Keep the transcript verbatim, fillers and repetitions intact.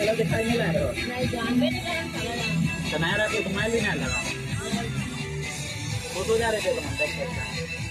वाला दिखाई नहीं लग रहा। नहीं जानबे नहीं करन तो नया रखे तुम्हारे लिए ना लगा वो तो जा रहे थे तुम देख सकते